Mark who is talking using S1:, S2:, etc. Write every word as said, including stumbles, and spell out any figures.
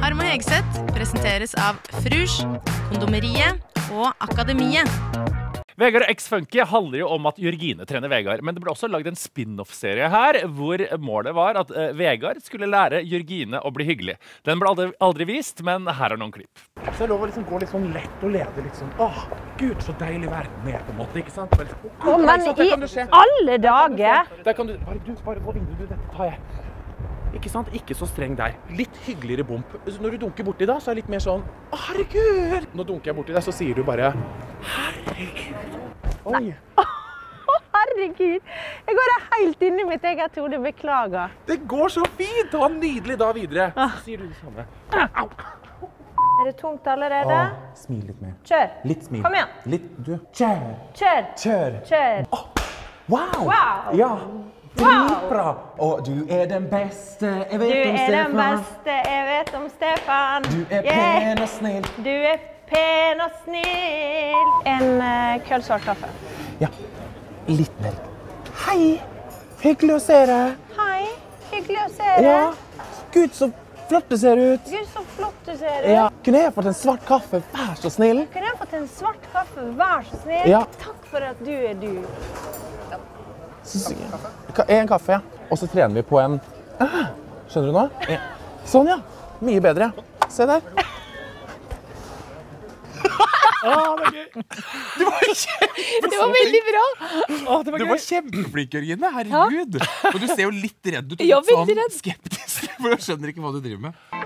S1: Arm og Hegseth presenteres av Frusch, Kondomeriet og Akademiet.
S2: Vegard og X-Funky handler jo om at Jørgine trener Vegard, men det ble også laget en spin-off-serie her, hvor målet var at uh, Vegard skulle lære Jørgine å bli hyggelig. Den ble aldri, aldri vist, men her er noen klipp.
S3: Så jeg lover liksom gå litt sånn lett og lede litt sånn, åh, Gud, så deilig verden er på en måte, ikke sant? Vel,
S4: Å, men i alle dager!
S3: Der kan du, bare du, bare gå vinduet, du, dette tar jeg. Ikke sant? Ikke så streng der. Litt hyggeligere bump. Når du dunker borti da, så er det litt mer sånn, å, herregud! Nå dunker jeg borti deg, så sier du bare, herregud. Oi.
S4: Å, herregud! Jeg går da helt inn i mitt eget hode, beklager.
S3: Det går så fint! Ha nydelig da videre. Så sier du det samme. Au.
S4: Er det tungt allerede?
S3: Åh, smil litt mer.
S4: Kjør.
S3: Litt smil.
S4: Kom igjen.
S3: Litt, du. Kjør.
S4: Kjør.
S3: Kjør.
S4: Kjør.
S3: Åh, wow.
S4: Wow.
S3: Ja. Dritbra. Og du er den beste, jeg vet
S4: Du
S3: om
S4: er den
S3: Stefan.
S4: beste, jeg vet om Stefan.
S3: Du er
S4: Yeah.
S3: pen og snill.
S4: Du er pen og snill. En uh, kølsvart kaffe.
S3: Ja, litt mer. Hei, hyggelig å se deg.
S4: Hei, hyggelig å se deg.
S3: Ja, Gud, så flott du ser ut.
S4: Gud, så flott du ser ut.
S3: Ja, kunne jeg fått en svart kaffe, vær så snill?
S4: Kunne jeg fått en svart kaffe, vær så snill?
S3: Ja.
S4: Takk for at du er du.
S3: Så, Ka- en kaffe, ja. Og så trener vi på en... Ah, skjønner du nå? Ja. Sånn, ja. Mye bedre. Se der. Ah, det er gøy. Du var kjempeflink.
S5: Det var veldig bra.
S3: Ah, det var du var kjempeflink, Jørgine. Herregud. Og du ser jo litt redd ut. Og
S5: Ja,
S3: litt
S5: veldig
S3: sånn
S5: redd.
S3: skeptisk. For jeg skjønner ikke hva du driver med.